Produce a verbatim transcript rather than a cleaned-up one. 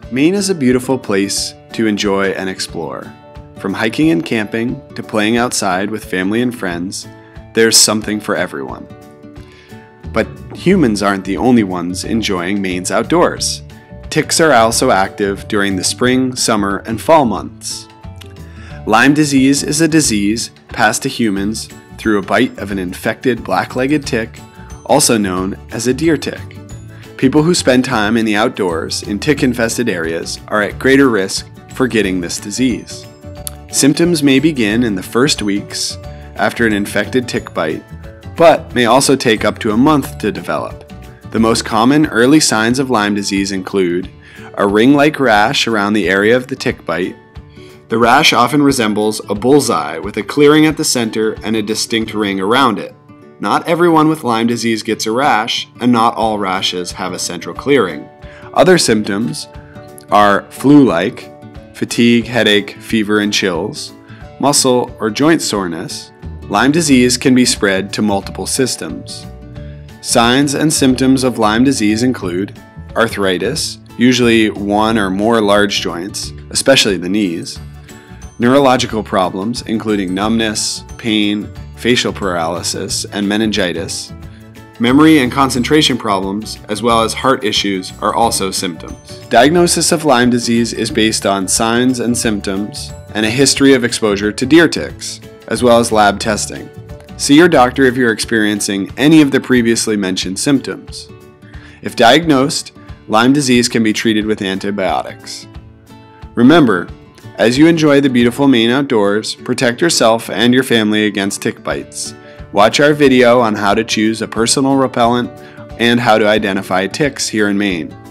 Maine is a beautiful place to enjoy and explore. From hiking and camping to playing outside with family and friends, there's something for everyone. But humans aren't the only ones enjoying Maine's outdoors. Ticks are also active during the spring, summer, and fall months. Lyme disease is a disease passed to humans through a bite of an infected black-legged tick, also known as a deer tick. People who spend time in the outdoors in tick-infested areas are at greater risk for getting this disease. Symptoms may begin in the first weeks after an infected tick bite, but may also take up to a month to develop. The most common early signs of Lyme disease include a ring-like rash around the area of the tick bite. The rash often resembles a bullseye with a clearing at the center and a distinct ring around it. Not everyone with Lyme disease gets a rash, and not all rashes have a central clearing. Other symptoms are flu-like, fatigue, headache, fever, and chills, muscle or joint soreness. Lyme disease can be spread to multiple systems. Signs and symptoms of Lyme disease include arthritis, usually one or more large joints, especially the knees, neurological problems including numbness, pain, facial paralysis, and meningitis. Memory and concentration problems, as well as heart issues, are also symptoms. Diagnosis of Lyme disease is based on signs and symptoms and a history of exposure to deer ticks, as well as lab testing. See your doctor if you're experiencing any of the previously mentioned symptoms. If diagnosed, Lyme disease can be treated with antibiotics. Remember, as you enjoy the beautiful Maine outdoors, protect yourself and your family against tick bites. Watch our video on how to choose a personal repellent and how to identify ticks here in Maine.